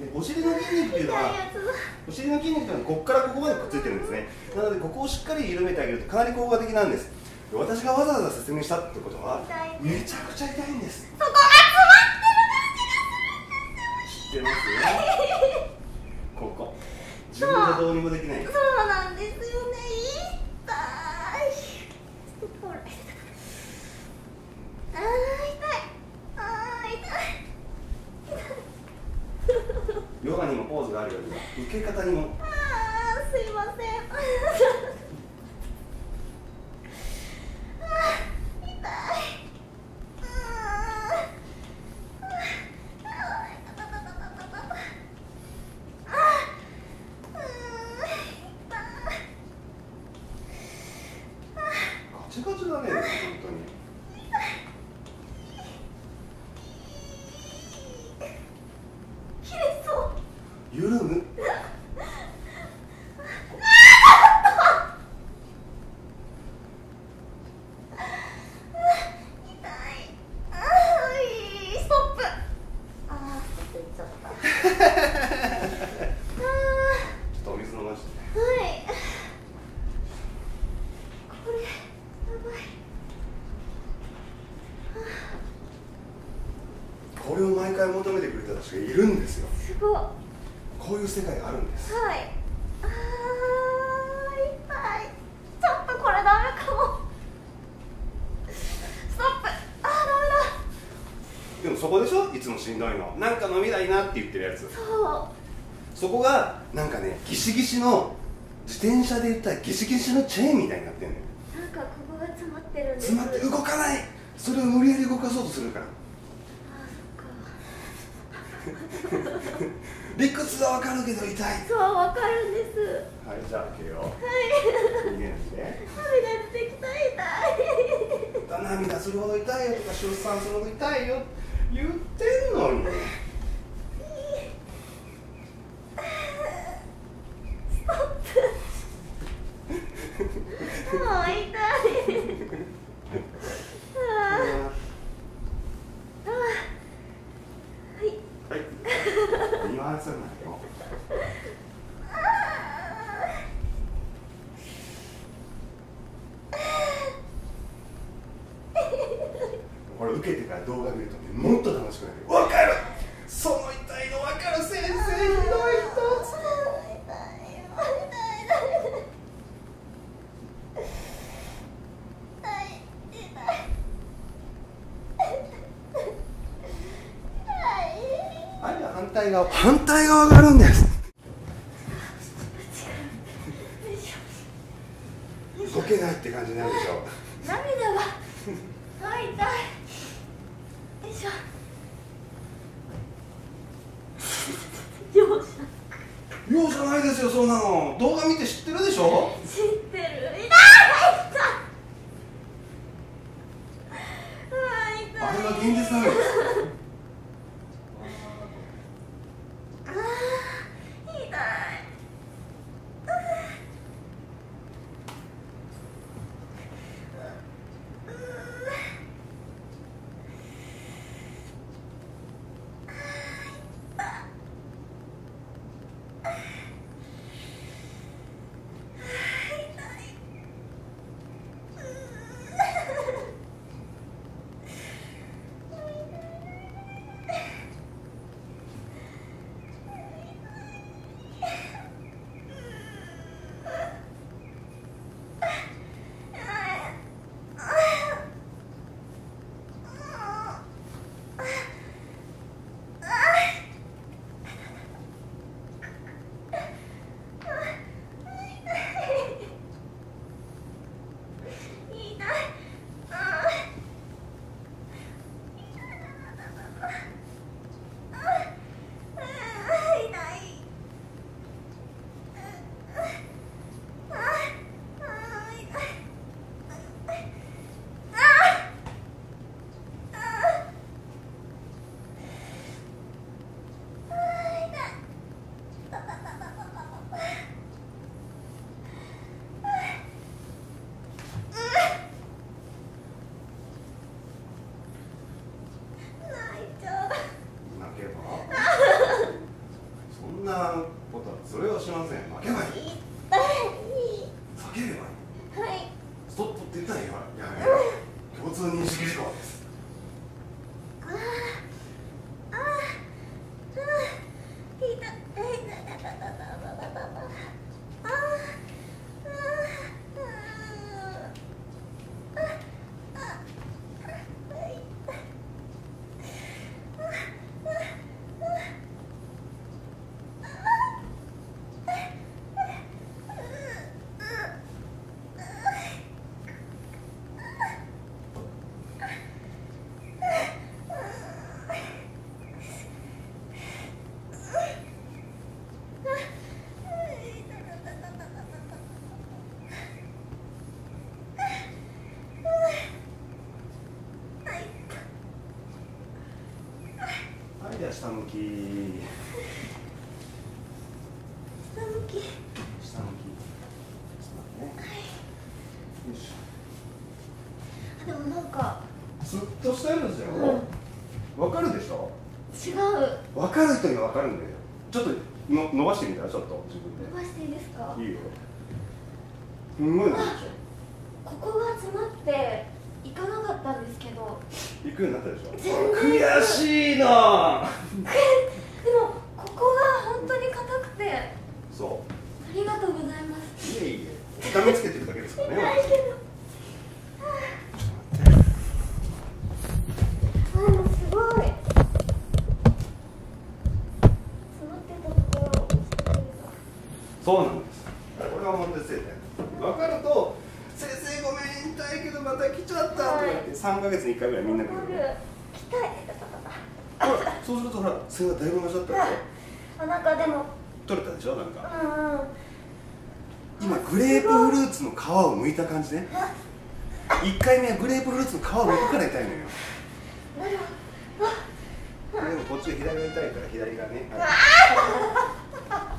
でお尻の筋肉っていうのはここからここまでくっついてるんですね。なのでここをしっかり緩めてあげるとかなり効果的なんです。私がわざわざ説明したってことはめちゃくちゃ痛いんです。 そこが詰まってる感じがする。 知ってますよここ自分じゃどうにもできない。 そうなんですよね。痛い。ほら。痛い。 ヨガにもポーズがあるように受け方にも。 すいません。痛い。 ガチガチだね、本当に。 切れそう。 緩む。これを毎回求めてくれた人がいるんですよ。 すごい。 こういう世界があるんです。 はい。痛い。ちょっとこれダメかも。ストップ。ダメだ。 でもそこでしょ、いつもしんどいの。なんか飲みたいなって言ってるやつ。 そう。 そこがなんかね、ギシギシの自転車で言ったらギシギシのチェーンみたいになってんのよ。 なんかここが詰まってるんです。 詰まって動かない。それを無理やり動かそうとするから。理屈はわかるけど痛い。 そう、わかるんです。 はい、じゃあ開けよう。 はい。 逃げないで。 涙出てきた。痛い。 涙するほど痛いよとか出産するほど痛いよ言ってんのに。 ストップ。もう痛い。 はい。今はそうなんよ。これ受けてから動画見るとね、もっと楽しくなる。わかる。その痛いのわかる。先生ひどい人。あれは反対側があるんです。動けないって感じになるでしょ。 涙が痛い。よいしょ。 容赦ないですよ、そんなの。動画見て知ってるでしょ。 知ってる。 あれが現実なんです。 なことはそれはしません。負けばいい。 痛い。 叫べばいい。 はい。 ストップって言ったらやめろ。共通認識事項です。じゃあ下向き。下向き。下向き。よし。 でもなんかスッとしたやつじゃん。わかるでしょ。 違う。 わかる人にはわかるんだよ。ちょっと伸ばしてみたら、ちょっと自分で。 伸ばしていいですか。 いいよ。すんごい伸びでしょ。 ここが詰まっていかなかったんですけど。 行くようになったでしょ。悔しいな。 でもここが本当に硬くて。 そう。 ありがとうございます。 いえいえ。痛めつけてるだけですからね。 痛いけど。すごい。詰まってたところを押してくれた。 そうなんです。これは問題性点。分かると、先生ごめん痛いけどまた来ちゃったとか言って3ヶ月に1回ぐらいみんな来る。 来たい。 そうするとほら、それがだいぶマシだったでしょ。なんかでも取れたでしょ、なんか。今グレープフルーツの皮を剥いた感じね。1回目はグレープフルーツの皮を剥くから痛いのよ。でもこっちが左が痛いから左がね。